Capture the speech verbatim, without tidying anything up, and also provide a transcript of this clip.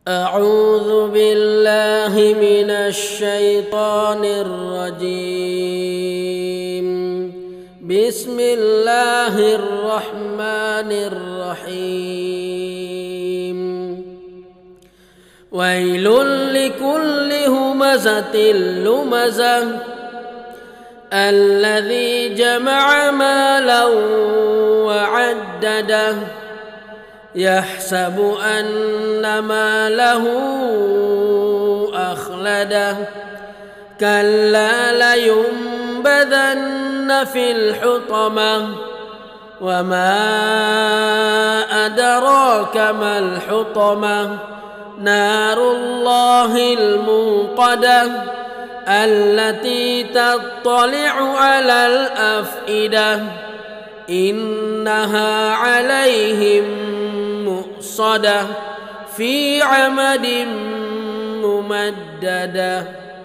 أعوذ بالله من الشيطان الرجيم. بسم الله الرحمن الرحيم. ويل لكل همزة لمزة الذي جمع مالا وعدده يحسب أن ماله أخلده كلا لينبذن في الحطمة وما أدراك ما الحطمة نار الله الموقدة التي تطلع على الأفئدة إنها عليهم مؤصدة في عمد ممددة.